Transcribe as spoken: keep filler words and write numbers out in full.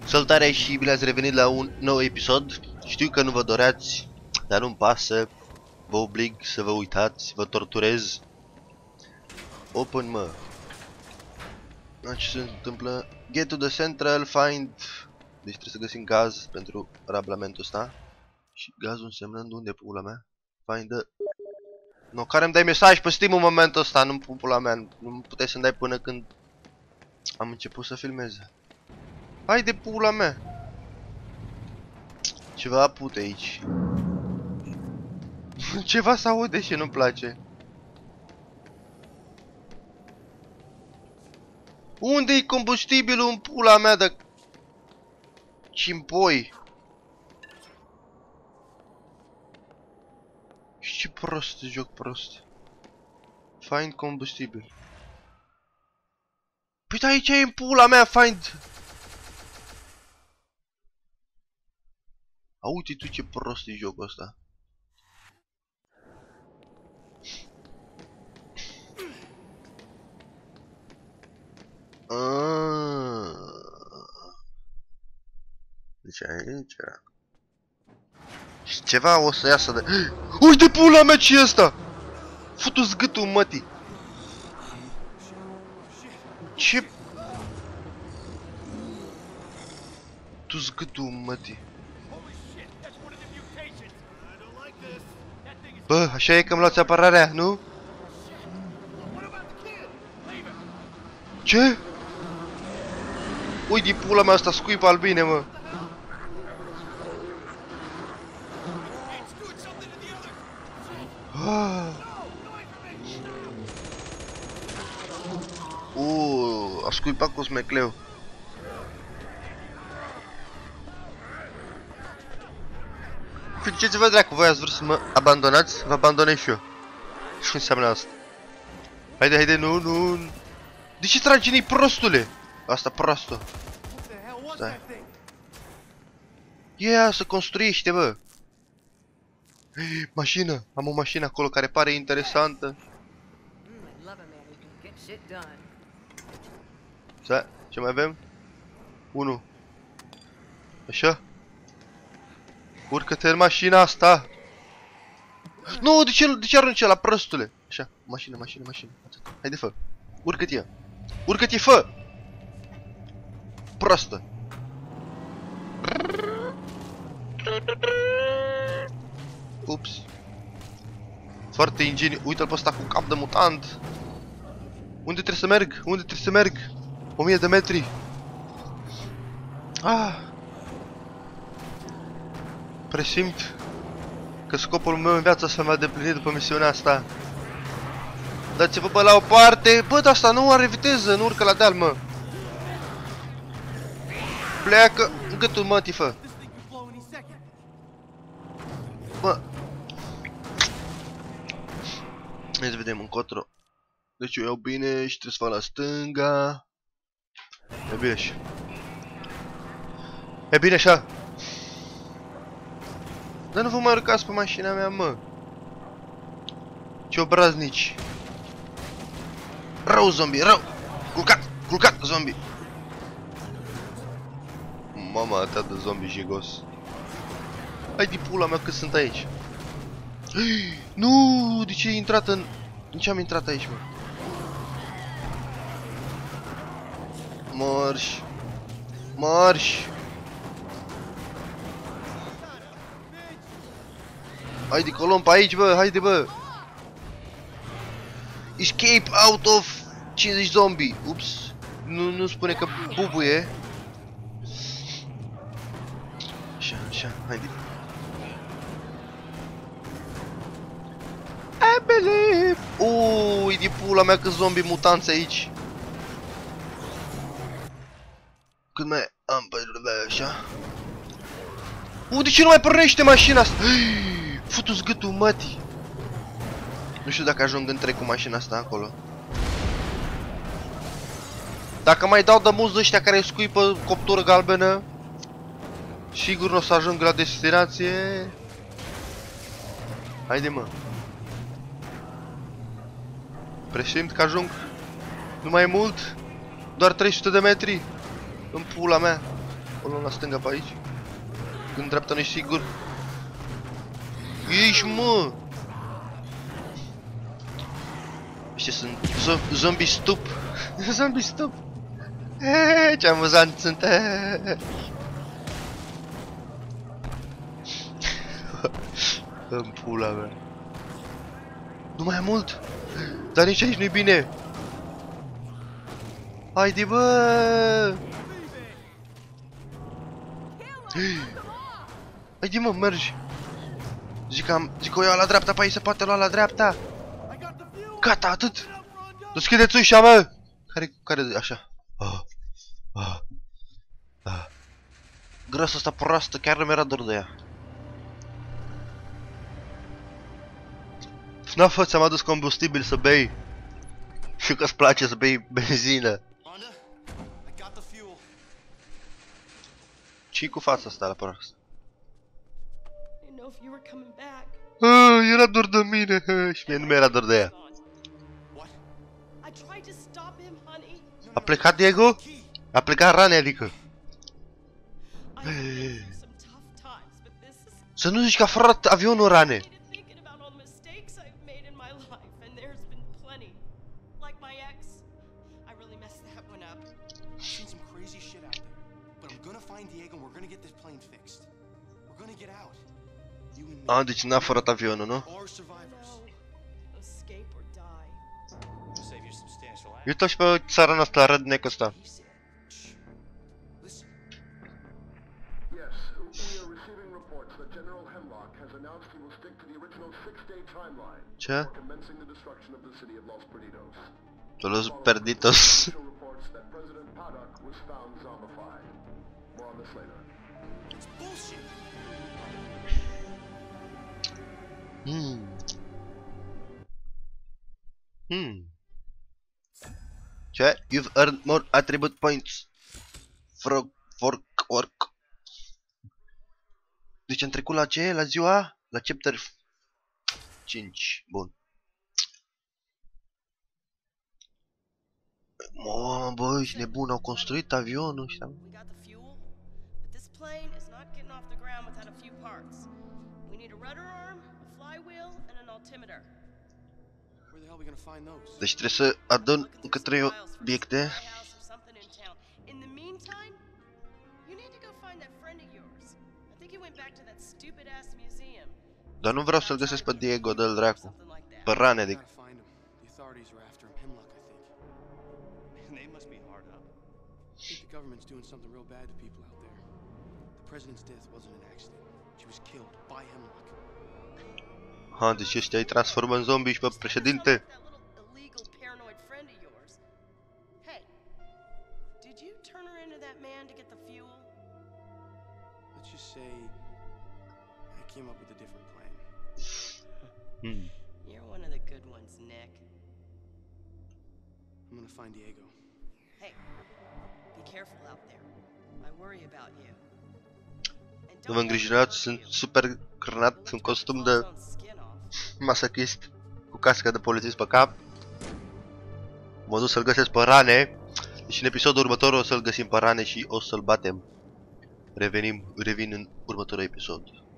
Salutare și bine ați revenit la un nou episod. Știu că nu vă doreați, dar nu-mi pasă. Vă oblig să vă uitați, vă torturez. Open, mă. Ce se întâmplă? Get to the central, find... Deci trebuie să găsim gaz pentru rablamentul ăsta. Și gazul însemnând unde, pula mea? Find the... No, care îmi dai mesaj pe Steam în momentul ăsta, nu pula mea. Nu puteai să-mi dai până când am început să filmez. Hai de pula mea. Ceva pute aici. Ceva se aude și nu-mi place. Unde-i combustibilul în pula mea de cimpoi? Și ce prost, joc prost. Find combustibil. Păi aici e în pula mea, find. A, uite tu ce prost e jocul ăsta. Deci aici era. Și ceva o să iasă de... Uite pula mea, ce e ăsta? Futu-ți gâtul, mătii. Ce? Tu-ți gâtul, mătii. Bă, așa e că îmi luați apărarea, nu? Ce? Uite pula mea asta, scuip albine, mă. Uuu, a scuipat cu smecleu. Ziceți-vă dracu, voi ați vrut să mă abandonați? Vă abandonez și eu. Ce înseamnă asta? Haide, haide, nu, nu. De ce tragi în-i, prostule? Asta prostul. Stai. Ia, să construiește, bă. Mașină, am o mașină acolo care pare interesantă. Stai, ce mai avem? Unu. Așa. Urcă-te în mașina asta. Nu, de ce, de ce arunci la prostule? Așa, mașină, mașină, mașină. Atât. Haide, fă. Urcă-te. Urcă-te, fă. Prostă. Ups. Foarte ingeniu. Uite-l pe ăsta cu cap de mutant. Unde trebuie să merg? Unde trebuie să merg? O mie de metri. Ah. Presimt că scopul meu în viața să mă deplinit după misiunea asta. Dați-vă pe la o parte. Bă, dar asta nu are viteză, nu urcă la deal, mă. Pleacă gâtul mătii, fă. Bă. Hai să vedem încotro. Deci eu iau bine și trebuie să fac la stânga. E bine așa. E bine așa. Dar nu vă mai urcați pe mașina mea, mă. Ce obraznici. Rău, zombie, rău. Culcat, culcat, zombie. Mama ta de zombie jigos. Hai de pula mea că sunt aici. Nu, de ce ai intrat în... De ce am intrat aici, mă? Marș. Marș. Haide, colom pe aici, bă, haide, bă. Escape out of cincizeci zombie. Ups. Nu, nu spune că bubuie. Așa, așa, haide. I believe. Uuu, e de pula mea că zombie mutanți aici. Cât mai am pe așa. Uuu, de ce nu mai pornește mașina asta? Futu-ți gâtul, mătii. Nu știu dacă ajung între cu mașina asta acolo. Dacă mai dau de muz ăștia care scuipă coptură galbenă, sigur nu o să ajung la destinație. Haide, mă. Presimt că ajung. Nu mai mult. Doar trei sute de metri. În pula mea. O luăm la stânga pe aici. În dreapta nu-i sigur. Ești, mă! Ăștia sunt zo zombie stup. Zombie stup. Eee, ce amuzant sunt. În pula mea. Nu mai e mult. Dar nici aici nu-i bine. Haide, bă! Haide, mă, mergi. Zic că am, zic că o iau la dreapta, pe aici se poate lua la dreapta. Gata, atât. Deschideți ușa, mă. Care, care, așa. Ah. Ah. Ah. Grăsa asta proastă, chiar nu mi-era dor de ea. N-a fă, ți-am adus combustibil să bei. Și că-ți place să bei benzină. Ce-i cu fața asta la proastă? Ah, era dor de mine. Și mie nu mi-era dor de ea. A plecat Diego? A plecat Rane, adică. Să nu zici că a furat avionul Rane. Ah, deci n-a furat avionul, nu? Uite-o și pe țara asta, redneck ăsta. Ce? Los Perditos. Hmm. Hmm. Ce? You've earned more attribute points for, for work. Deci am trecut la ce? La ziua? La chapter cinci. Bun. Mă, bă, ești nebun, au construit avionul ăștia. Deci trebuie să adun încă trei obiecte. Dar nu vreau să-l găsesc pe Diego, dă-l dracu. Pe Rane, adică. Ha, deci ăștia îi transformă în zombie și pe președinte. Hmm. You're one of the good ones, Nick. I'm gonna find Diego. Hey, be careful out there. I worry about you. Nu vă îngrijorați, sunt super crânat în costum de masachist cu cască de polițist pe cap. M-am dus să-l găsesc pe Rane. Și în episodul următor o să-l găsim pe Rane și o să-l batem. Revenim, revin în următorul episod.